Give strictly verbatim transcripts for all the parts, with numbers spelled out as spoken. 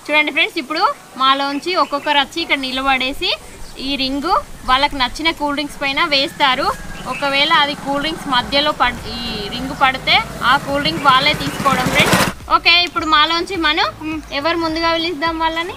చూడండి ఫ్రెండ్స్, ఇప్పుడు మాలోంచి ఒక్కొక్కరు వచ్చి ఇక్కడ నిలబడేసి ఈ రింగు వాళ్ళకి నచ్చిన కూల్ డ్రింక్స్ పైన వేస్తారు. ఒకవేళ అది కూల్ డ్రింక్స్ మధ్యలో పడ్ ఈ రింగు పడితే ఆ కూల్ డ్రింక్ వాళ్ళే తీసుకోవడం ఫ్రెండ్స్. ఓకే, ఇప్పుడు మాలోంచి మనం ఎవరు ముందుగా పిలుద్దాం వాళ్ళని?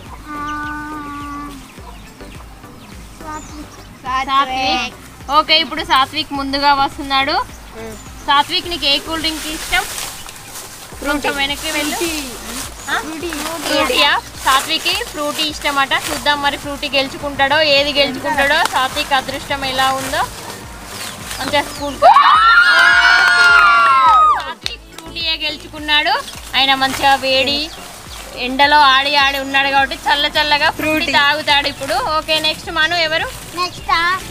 సాత్విక్. ఓకే, ఇప్పుడు సాత్విక్ ముందుగా వస్తున్నాడు. సాత్విక్, నీకు ఏ కూల్ డ్రింక్ ఇష్టం? కొంచెం వెనక్కి వెళ్ళి. ఫ్రూటీయా? సాత్విక్ ఫ్రూటీ ఇష్టం అట. చూద్దాం మరి ఫ్రూటీ గెలుచుకుంటాడో, ఏది గెలుచుకుంటాడో, సాత్విక్ అదృష్టం ఎలా ఉందో. మంచిగా స్కూల్ సాత్విక్ ఫ్రూటీయే గెలుచుకున్నాడు. ఆయన మంచిగా వేడి ఎండలో ఆడి ఆడి ఉన్నాడు కాబట్టి చల్ల చల్లగా ఫ్రూటీ తాగుతాడు ఇప్పుడు. ఓకే, నెక్స్ట్ మను ఎవరు? నెక్స్ట్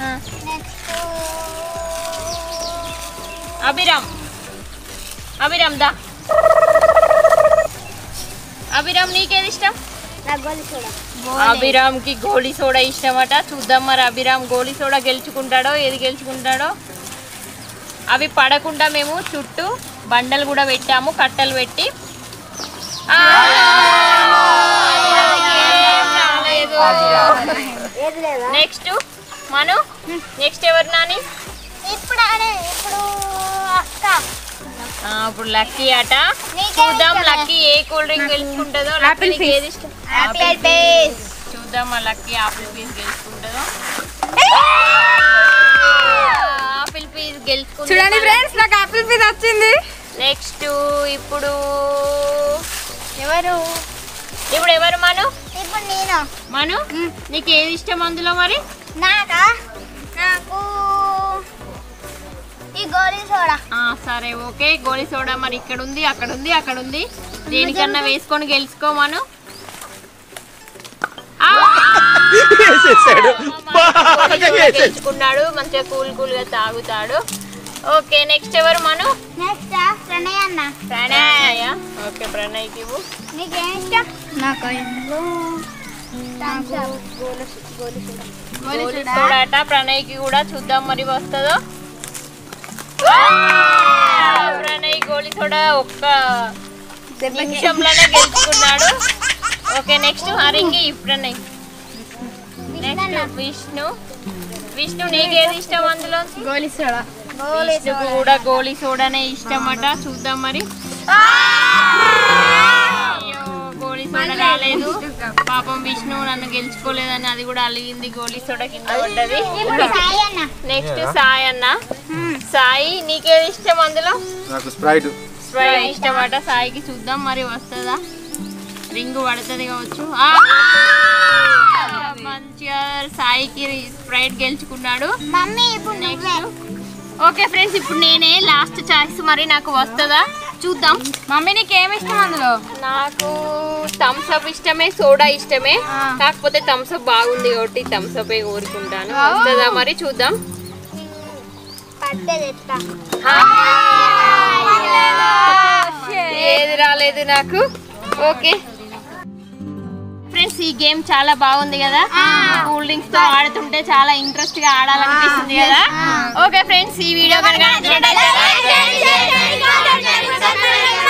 అభిరామ్. అభిరామ్ దా. అభిరామ్, నీకేది ఇష్టం? అభిరామ్ కి గోలీ సోడా ఇష్టం అట. చూద్దాం మరి అభిరామ్ గోలీ సోడా గెలుచుకుంటాడో, ఏది గెలుచుకుంటాడో. అవి పడకుండా మేము చుట్టూ బండలు కూడా పెట్టాము, కట్టలు పెట్టి. నెక్స్ట్ మను, నెక్స్ట్ ఎవరు నాని? ఇప్పుడు అక్క. ఇప్పుడు లక్కీ అట. చూద్దాం లక్కీ ఏ కూల్ డ్రింక్ గెలుచుకుంటుందో. లక్కీకి ఏది ఇష్టం? Apple piece. చూద్దాం మా లక్కీ ఆపిల్ పీస్ గెలుచుకుంటుందో. ఆపిల్ పీస్ గెలుచుకుంటుంది. చూడండి ఫ్రెండ్స్, నాకు ఆపిల్ పీస్ వచ్చింది. నెక్స్ట్ ఇప్పుడు ఎవరు? ఇప్పుడు ఎవరు మను? ఇప్పుడు నేను. మను, నీకు ఏది ఇష్టం అందులో మరి? నాకా? నాకు ఈ గోలీ సోడా. సరే ఓకే, గోలీ సోడా మరి ఇక్కడ ఉంది, అక్కడ ఉంది, అక్కడ ఉంది. దేనికన్నా వేసుకొని గెలుచుకోమను. గెలుచుకున్నాడు, మంచిగా కూల్ కూల్ గా తాగుతాడు. ఓకే, నెక్స్ట్ ఎవరు మను? నెక్స్ట్ ప్రణయ్ అన్న. ప్రణయ్. ఓకే, ప్రణయ్కి ఇవ్వు. నీకేం ఇష్టం? నాకు గోలీ సోడా అట. ప్రణయ్కి కూడా చూద్దాం మరి వస్తుందో. ప్రణయ్ గోలీ సోడా ఒక్క నిమిషంలోనే గెలుచుకున్నాడు. ఓకే, నెక్స్ట్ హరింగి. ప్రణయ్. నెక్స్ట్ విష్ణు. విష్ణు, నీకేది ఇష్టం అందులో? గోలీ సోడా. విష్ణుకు కూడా గోలీ సోడానే ఇష్టం అట. చూద్దాం మరి. అయ్యో, గోలీ సోడా రాలేదు. పాపం విష్ణు నన్ను గెలుచుకోలేదని అది కూడా అలిగింది, గోలీ సోడా కింద పడ్డది. నెక్స్ట్ సాయి అన్న. సాయి, నీకేది ఇష్టం అందులో? స్ప్రైట్. స్ప్రైట్ ఇష్టం అట సాయికి. చూద్దాం మరి వస్తుందా, రింగు పడుతుంది కావచ్చు. మంచిగా సాయికి స్ప్రైట్ గెలుచుకున్నాడు. మమ్మీ ఇప్పుడు నెక్స్ట్. ఓకే ఫ్రెండ్స్, ఇప్పుడు నేనే లాస్ట్ చాయిస్, మరి నాకు వస్తుందా చూద్దాం. మమ్మీ నీకు ఏమి ఇష్టం అందులో? నాకు థమ్స్ అప్ ఇష్టమే, సోడా ఇష్టమే. కాకపోతే థమ్స్ అప్ బాగుంది కాబట్టి థమ్స్ అప్ కోరుకుంటాను. వస్తుందా మరి చూద్దాం. ఏది రాలేదు నాకు. ఓకే ఫ్రెండ్స్, ఈ గేమ్ చాలా బాగుంది కదా. కూల్ డ్రింక్స్ తో ఆడుతుంటే చాలా ఇంట్రెస్ట్ గా ఆడాలనిపిస్తుంది కదా. ఓకే ఫ్రెండ్స్, ఈ వీడియో కనుక